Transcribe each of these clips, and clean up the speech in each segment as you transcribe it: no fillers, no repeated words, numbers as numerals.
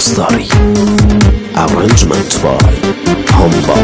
Story. Arrangement by Hamba.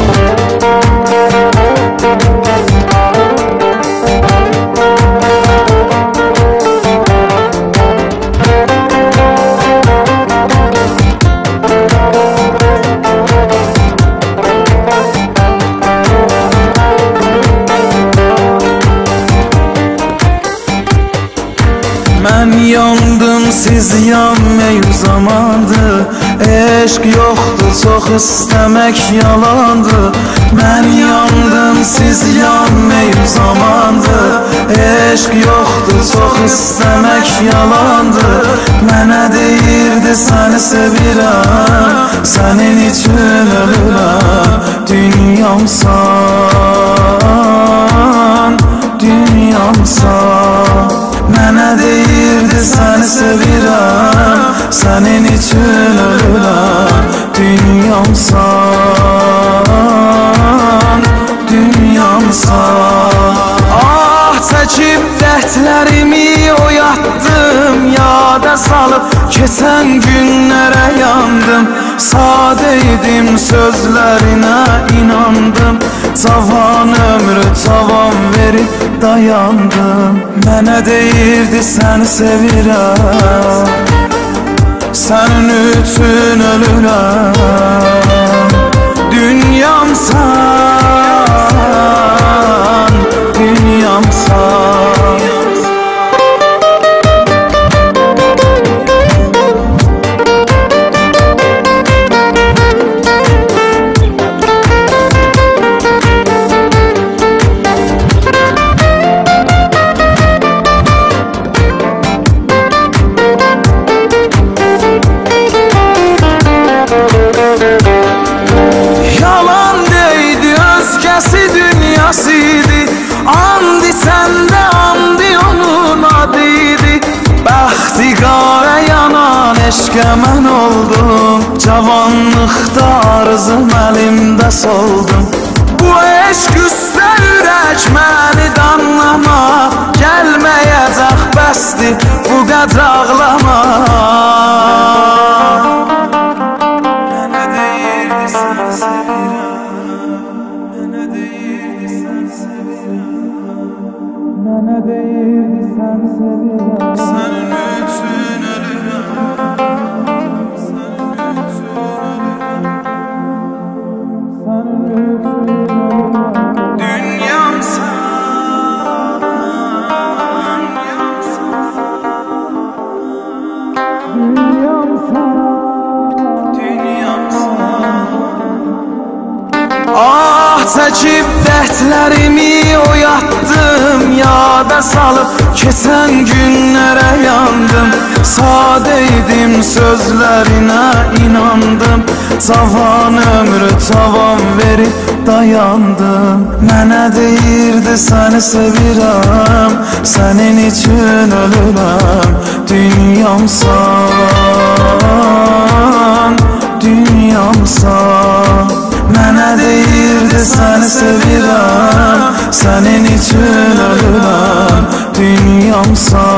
Mən yandım, siz yanmayın zamandır. Eşq yoxdur, çox istəmək yalandır. Mən yandım, siz yanmayın zamandır. Eşq yoxdur, çox istəmək yalandır. Mənə deyirdi səni sevirəm, sənin üçün ölürəm. Dünyamsan, dünyamsan. Mənə deyirdi səni sevirəm, sənin üçün ölürəm. Dünyamsan, dünyamsan. Ah, çəkib dərdlərimi oyatdım, yada salıb keçən günlərə yandım. Sadə idim, sözlərinə inandım. Cavan ömrü tavan verib dayandım. Mənə deyirdi səni sevirəm, sənin üçün ölürəm. Dünyamsan, dünyamsan. Andi səndə, andi onun adıydı. Bəxtiqara yanan eşqə mən oldum. Cavanlıqda arzım əlimdə soldum. Bu eşq üstə ürək məni danlama. Gəlməyəcək bəsdir bu qədər ağlama. Mənə deyirdi səni sevirəm, mənə deyirdi səni sevirəm. Mənə deyirdi səni sevirəm, sənin üçün ölürəm. Sənin üçün ölürəm, sənin üçün ölürəm. Dünyamsan, dünyamsan, dünyamsan. Ah, çəkib dərdlərimi oyatdım, yada salıb keçən günlərə yandım. Sadə idim, sözlərinə inandım. Cavan ömrü tavan verib dayandım. Mənə deyirdi səni sevirəm, sənin üçün ölürəm. Dünyamsan, dünyamsan. Mənə deyirdi səni sevirəm, sənin üçün ölürəm. Dünyamsan.